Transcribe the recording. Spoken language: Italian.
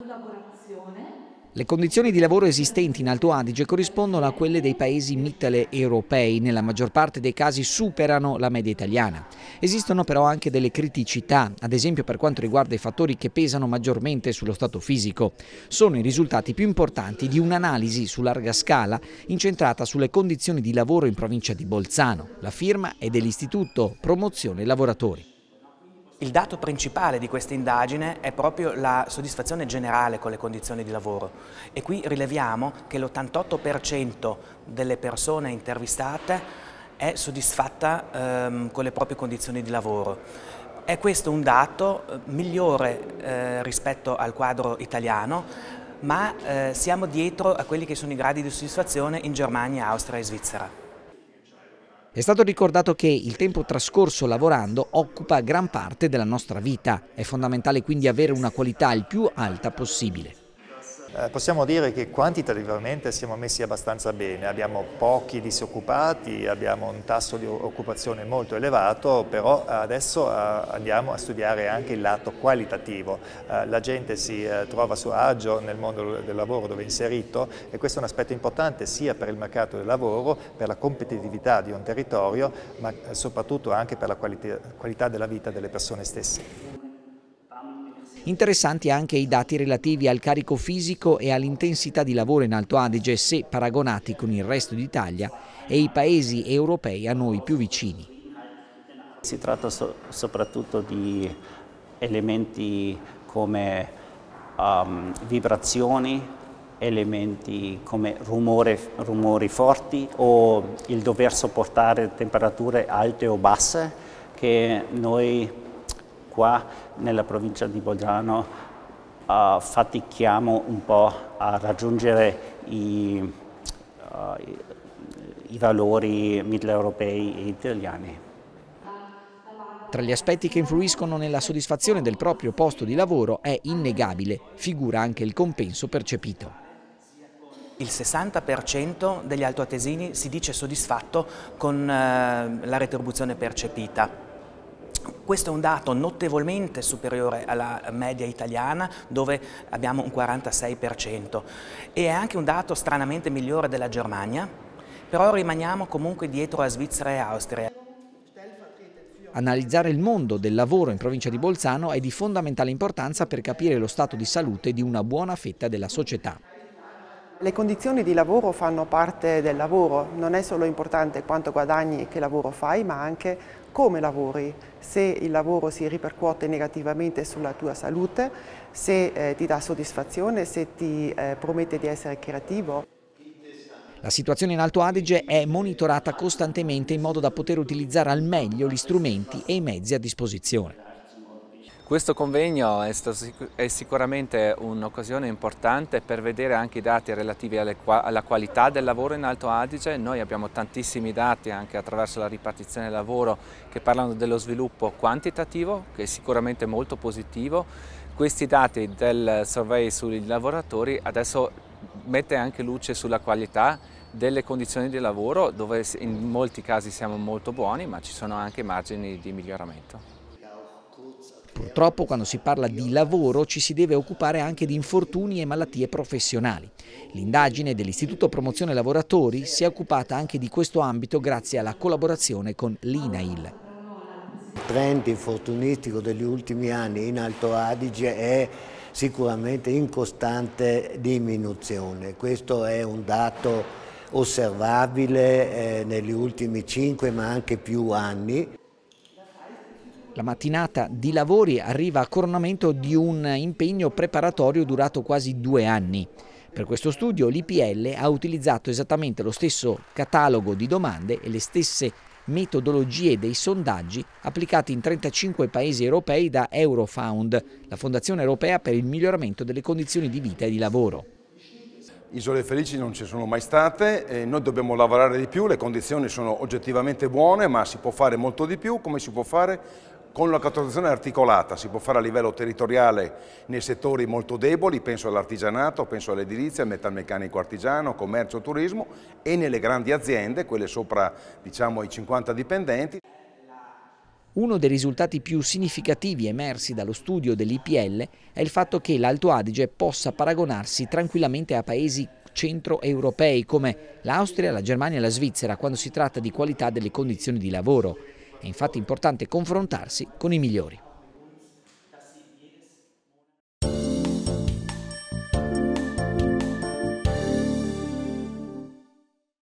Le condizioni di lavoro esistenti in Alto Adige corrispondono a quelle dei paesi mitteleuropei, nella maggior parte dei casi superano la media italiana. Esistono però anche delle criticità, ad esempio per quanto riguarda i fattori che pesano maggiormente sullo stato fisico. Sono i risultati più importanti di un'analisi su larga scala incentrata sulle condizioni di lavoro in provincia di Bolzano. La firma è dell'Istituto Promozione Lavoratori. Il dato principale di questa indagine è proprio la soddisfazione generale con le condizioni di lavoro e qui rileviamo che l'88% delle persone intervistate è soddisfatta con le proprie condizioni di lavoro. È questo un dato migliore rispetto al quadro italiano, ma siamo dietro a quelli che sono i gradi di soddisfazione in Germania, Austria e Svizzera. È stato ricordato che il tempo trascorso lavorando occupa gran parte della nostra vita. È fondamentale quindi avere una qualità il più alta possibile. Possiamo dire che quantitativamente siamo messi abbastanza bene, abbiamo pochi disoccupati, abbiamo un tasso di occupazione molto elevato, però adesso andiamo a studiare anche il lato qualitativo. La gente si trova a suo agio nel mondo del lavoro dove è inserito e questo è un aspetto importante sia per il mercato del lavoro, per la competitività di un territorio, ma soprattutto anche per la qualità della vita delle persone stesse. Interessanti anche i dati relativi al carico fisico e all'intensità di lavoro in Alto Adige se paragonati con il resto d'Italia e i paesi europei a noi più vicini. Si tratta soprattutto di elementi come vibrazioni, elementi come rumori forti o il dover sopportare temperature alte o basse che noi qua nella provincia di Bolzano fatichiamo un po' a raggiungere i valori mitteleuropei e italiani. Tra gli aspetti che influiscono nella soddisfazione del proprio posto di lavoro è innegabile, figura anche il compenso percepito. Il 60% degli altoatesini si dice soddisfatto con la retribuzione percepita. Questo è un dato notevolmente superiore alla media italiana, dove abbiamo un 46%, e è anche un dato stranamente migliore della Germania, però rimaniamo comunque dietro a Svizzera e Austria. Analizzare il mondo del lavoro in provincia di Bolzano è di fondamentale importanza per capire lo stato di salute di una buona fetta della società. Le condizioni di lavoro fanno parte del lavoro, non è solo importante quanto guadagni e che lavoro fai, ma anche come lavori, se il lavoro si ripercuote negativamente sulla tua salute, se ti dà soddisfazione, se ti promette di essere creativo. La situazione in Alto Adige è monitorata costantemente in modo da poter utilizzare al meglio gli strumenti e i mezzi a disposizione. Questo convegno è sicuramente un'occasione importante per vedere anche i dati relativi alla qualità del lavoro in Alto Adige. Noi abbiamo tantissimi dati anche attraverso la ripartizione del lavoro che parlano dello sviluppo quantitativo, che è sicuramente molto positivo. Questi dati del survey sui lavoratori adesso mette anche luce sulla qualità delle condizioni di lavoro, dove in molti casi siamo molto buoni, ma ci sono anche margini di miglioramento. Purtroppo quando si parla di lavoro ci si deve occupare anche di infortuni e malattie professionali. L'indagine dell'Istituto Promozione Lavoratori si è occupata anche di questo ambito grazie alla collaborazione con l'INAIL. Il trend infortunistico degli ultimi anni in Alto Adige è sicuramente in costante diminuzione. Questo è un dato osservabile negli ultimi 5 ma anche più anni. La mattinata di lavori arriva a coronamento di un impegno preparatorio durato quasi 2 anni. Per questo studio l'IPL ha utilizzato esattamente lo stesso catalogo di domande e le stesse metodologie dei sondaggi applicati in 35 paesi europei da Eurofound, la Fondazione Europea per il miglioramento delle condizioni di vita e di lavoro. Isole felici non ci sono mai state, noi dobbiamo lavorare di più, le condizioni sono oggettivamente buone, ma si può fare molto di più. Come si può fare? Con la contrattazione articolata, si può fare a livello territoriale nei settori molto deboli, penso all'artigianato, penso all'edilizia, al metalmeccanico artigiano, commercio, turismo, e nelle grandi aziende, quelle sopra diciamo i 50 dipendenti. Uno dei risultati più significativi emersi dallo studio dell'IPL è il fatto che l'Alto Adige possa paragonarsi tranquillamente a paesi centroeuropei come l'Austria, la Germania e la Svizzera quando si tratta di qualità delle condizioni di lavoro. È infatti importante confrontarsi con i migliori.